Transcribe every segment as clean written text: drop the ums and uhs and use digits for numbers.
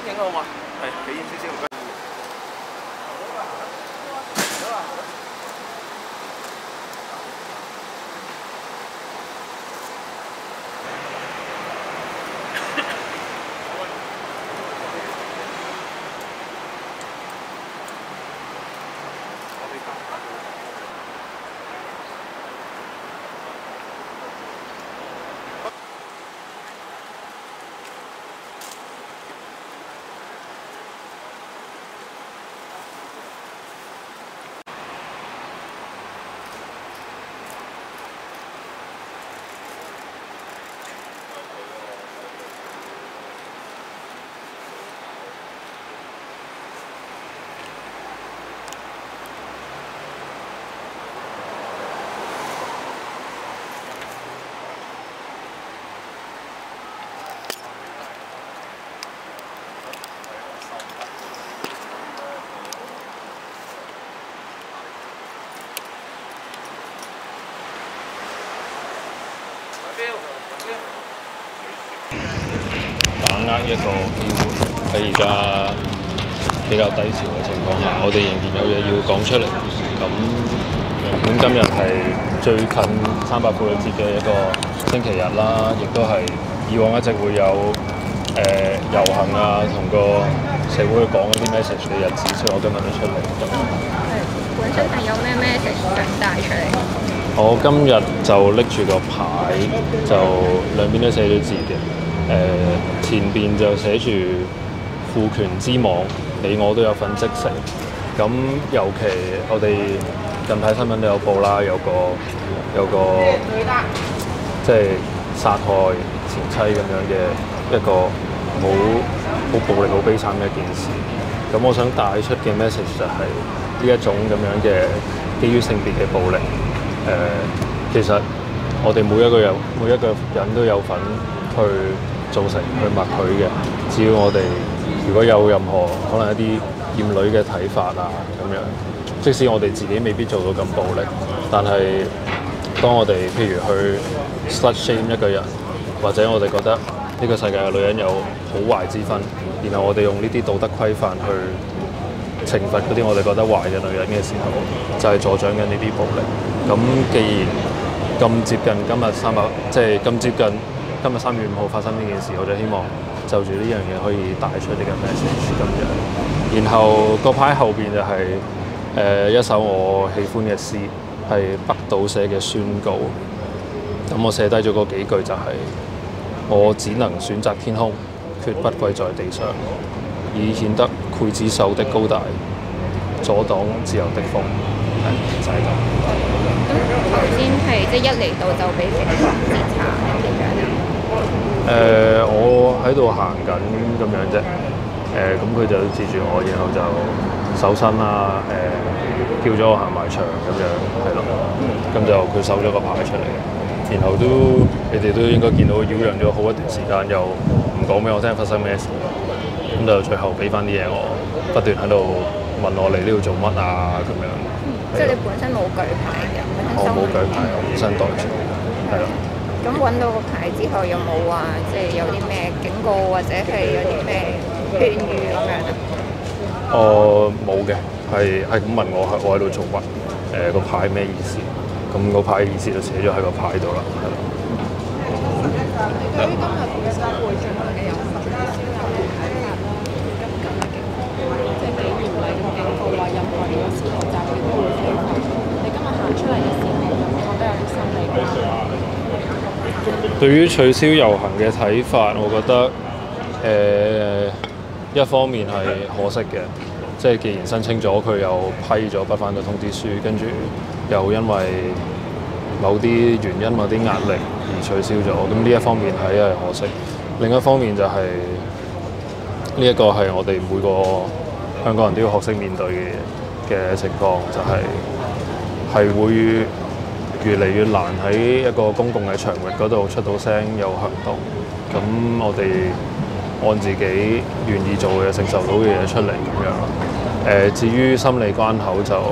影好嘛？係企遠少少。 把握一個機會喺而家比較低潮嘅情況下，我哋仍然有嘢要講出嚟。咁今日係最近300婦女節嘅一個星期日啦，亦都係以往一直會有遊行啊，同個社會去講嗰啲 message 嘅日子，所以我今日都出嚟咁樣。 本身係有咩 message 想帶出嚟？ 我今日就拎住個牌，就兩邊都寫咗字嘅。前邊就寫住父權之網，你我都有份織成。咁尤其我哋近排新聞都有報啦，有個即係殺害前妻咁樣嘅一個好暴力、好悲慘嘅一件事。咁我想帶出嘅 message 就係呢一種咁樣嘅基於性別嘅暴力。其實我哋每一個人都有份去造成、去默許嘅。只要我哋如果有任何可能一啲厭女嘅睇法啊咁樣，即使我哋自己未必做到咁暴力，但係當我哋譬如去 slut shame 一個人，或者我哋覺得呢個世界嘅女人有好壞之分，然後我哋用呢啲道德規範去懲罰嗰啲我哋覺得壞嘅女人嘅時候，就係助長緊呢啲暴力。咁既然咁接近今日3月5號發生呢件事，我就希望就住呢樣嘢可以帶出呢個 message 咁樣。然後個牌後邊就係一首我喜歡嘅詩，係北島寫嘅宣告。咁我寫低咗嗰幾句就係、我只能選擇天空，決不跪在地上，以顯得劊子手的高大，阻擋自由的風。係就係咁。 咁頭先係即係一嚟到就俾警方截查定點樣啊？ 我喺度行緊咁樣啫。咁佢就截住我，然後就搜身啦。叫咗我行埋牆咁樣，係咯。咁就佢搜咗個牌出嚟，然後你哋都應該見到擾攘咗好一段時間，又唔講俾我聽發生咩事。咁就最後俾翻啲嘢我，不斷喺度問我嚟呢度做乜啊咁樣。 即係你本身冇舉牌嘅， 我冇舉牌，我本身袋住，係咯。 咁揾到個牌之後，有冇話即係有啲咩警告或者係有啲咩勸喻咁樣啊？ 冇嘅，係咁問我喺度做乜？個牌咩意思？咁個牌意思就寫咗喺個牌度啦，係咯。 對於今日嘅集會進行嘅遊行，最少有咩睇法啦？咁近嘅警方即係幾嚴厲咁警告話，任何人有私學集會都會非法。你今日行出嚟嘅時候，有冇覺得有啲心理壓力？ 對於取消遊行嘅睇法，我覺得一方面係可惜嘅，即係既然申請咗，佢又批咗不反對通知書，跟住又因為某啲原因、某啲壓力而取消咗，咁呢一方面係可惜。另一方面就係呢一個係我哋每個香港人都要學識面對嘅情況，就係會越嚟越難喺一個公共嘅場域嗰度出到聲有行動。咁我哋按自己願意做嘅、承受到嘅嘢出嚟咁樣。至於心理關口就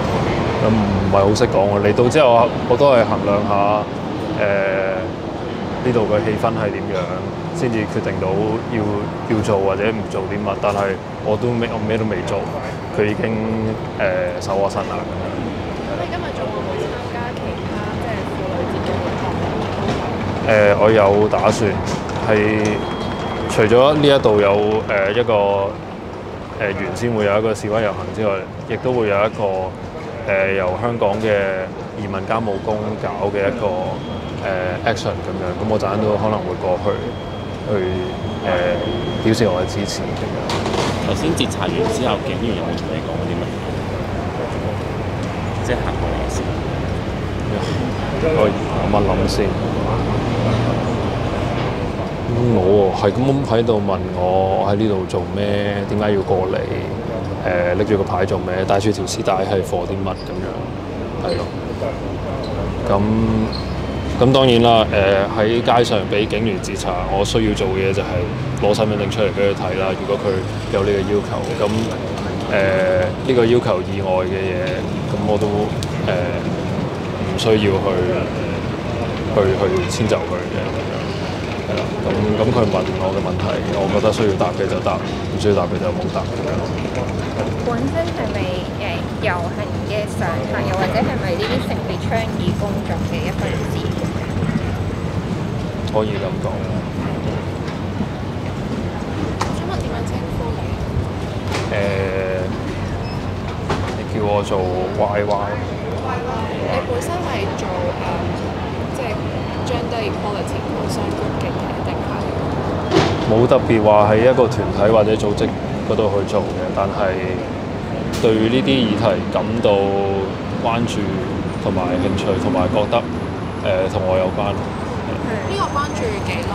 唔係好識講喎。嚟到之後我都係衡量下呢度嘅氣氛係點樣，先至決定到要做或者唔做啲乜。但係我咩都未做，佢已經手我身啦咁樣。 咁你今日仲會唔會參加其他即係婦女節嘅活動？ 我有打算係除咗呢一度有一個原先會有一個示威遊行之外，亦都會有一個由香港嘅移民監務工搞嘅一個action 咁樣。咁我陣間都可能會過去表示我嘅支持咁樣。 頭先截查完之後，警員有冇同你講啲乜？即係行過嚟先。我諗先。冇喎，係咁喺度問我喺呢度做咩？點解要過嚟？拎住個牌做咩？帶住條絲帶係貨啲乜咁樣？係咯。咁當然啦。喺街上俾警員截查，我需要做嘅嘢就係攞身份證出嚟俾佢睇啦。如果佢有呢個要求，咁呢個要求以外嘅嘢，咁我都唔需要去遷就佢嘅。係啦，咁佢問我嘅問題，我覺得需要答嘅就答，唔需要答嘅就冇答咁樣。 本身係咪遊行嘅常客，又或者係咪呢啲性別倡議工作嘅一份子？ 可以咁講。 想問點樣稱呼你？ 你叫我做 YY。 你本身係做即係 gender equality 相關嘅嘢，定係冇特別話喺一個團體或者組織嗰度去做嘅，但係對呢啲議題感到關注同埋興趣，同埋覺得同我有關。 呢個關注幾耐？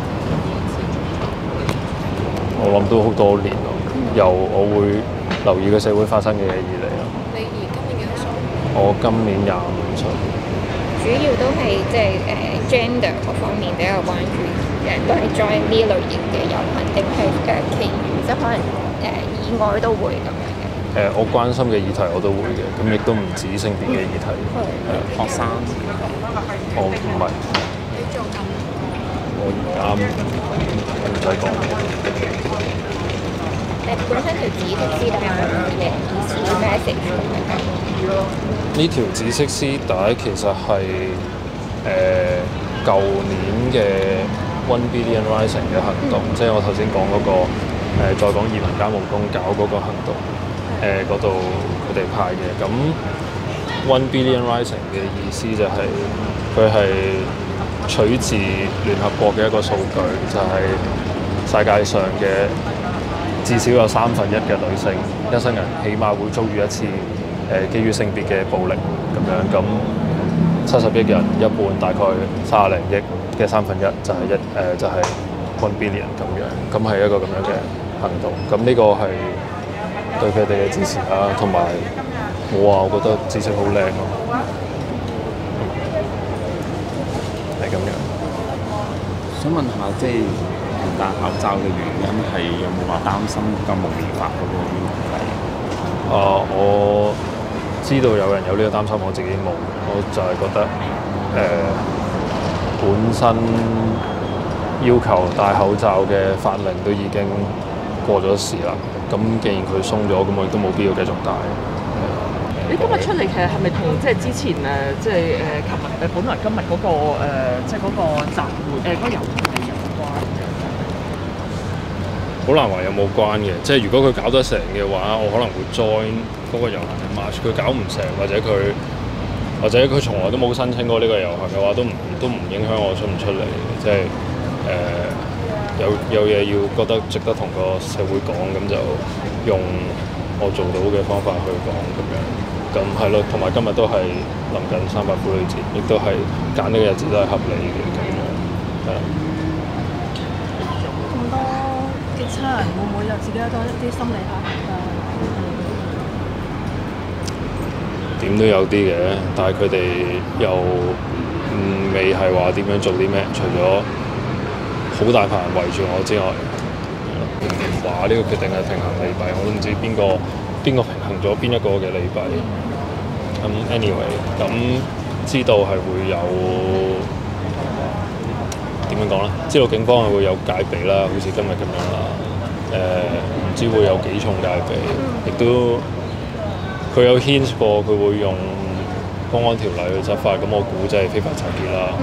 我諗都好多年咯，由我會留意嘅社會發生嘅嘢以嚟咯。 你今年幾多歲？ 我今年25歲。 主要都係即係gender 嗰方面比較關注，都係 join 呢類型嘅遊行，定係其餘即係可能以外都會咁樣嘅。 我關心嘅議題我都會嘅，咁亦都唔止性別嘅議題。 學生， 我唔係。 你做緊？ 我而家唔使講。 本身條紫色絲帶係嘅意思 message 咁樣。 呢條紫色絲帶其實係舊年嘅 One Billion Rising 嘅行動，即係我頭先講嗰個再講移民監務工搞嗰個行動，嗰度佢哋派嘅。咁 One Billion Rising 嘅意思就係佢係取自聯合國嘅一個數據，就係世界上嘅至少有1/3嘅女性一生人起碼會遭遇一次基於性別嘅暴力咁樣。咁70億人一半大概30零億嘅1/3就係1 billion 咁樣。咁係一個咁樣嘅行動。咁呢個係對佢哋嘅支持啦，同埋我覺得紫色好靚咯，係咁樣。 想問下，即係唔戴口罩嘅原因係有冇話擔心禁蒙面法嗰個問題？ 我知道有人有呢個擔心，我自己冇。我就係覺得本身要求戴口罩嘅法令都已經過咗時啦。咁既然佢鬆咗，咁我亦都冇必要繼續戴。 你今日出嚟其實係咪同即係之前即係琴日本來今日嗰個即係嗰個集會嗰個遊行係有關嘅？ 好難話有冇關嘅，即係如果佢搞得成嘅話，我可能會 join 嗰個遊行嘅 march。佢搞唔成，或者佢從來都冇申請過呢個遊行嘅話，都唔影響我出唔出嚟。即係有嘢要覺得值得同個社會講，咁就用我做到嘅方法去講咁樣。咁係咯，同埋今日都係臨近300婦女節，亦都係揀呢個日子都係合理嘅咁樣。係啦。 咁多嘅差人會唔會有自己多一啲心理壓力啊？ 點都有啲嘅，但係佢哋又未係話點樣做啲咩，除咗好大棚人圍住我之外，話呢個決定係平衡利弊，我都唔知邊個平衡咗邊一個嘅利弊。咁 anyway，咁知道係會有點樣講咧？知道警方係會有戒備啦，好似今日咁樣啦。唔知會有幾重戒備，亦都佢有 hint 過佢會用公安條例去執法，咁我估即係非法集結啦。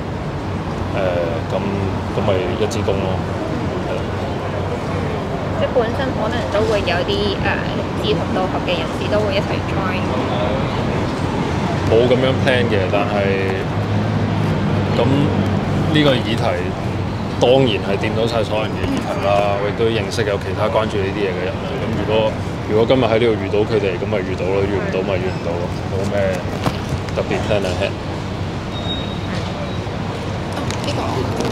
咁咪一支公咯，係啦。 即係本身可能都會有啲志同道合嘅人士都會一齊 join。 冇咁樣 plan 嘅，但係咁呢個議題當然係掂到晒所有人嘅議題啦。我亦都認識有其他關注呢啲嘢嘅人啦。咁如果今日喺呢度遇到佢哋，咁咪遇到咯；遇唔到咪遇唔到咯，冇咩特別 plan ahead。 呢個